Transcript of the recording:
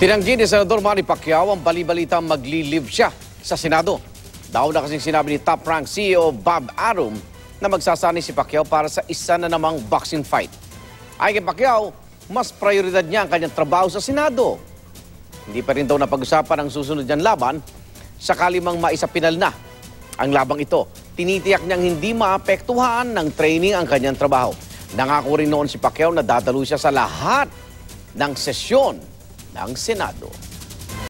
Tinanggi ni Senador Manny Pacquiao ang bali-balitang magli-live siya sa Senado. Daw na kasing sinabi ni top-rank CEO Bob Arum na magsasani si Pacquiao para sa isa na namang boxing fight. Ay kay Pacquiao, mas prioridad niya ang kanyang trabaho sa Senado. Hindi pa rin daw napag-usapan ang susunod niyang laban sakali mang maisapinal na ang labang ito. Tinitiyak niyang hindi maapektuhan ng training ang kanyang trabaho. Nangako rin noon si Pacquiao na dadalo siya sa lahat ng sesyon ng Senado.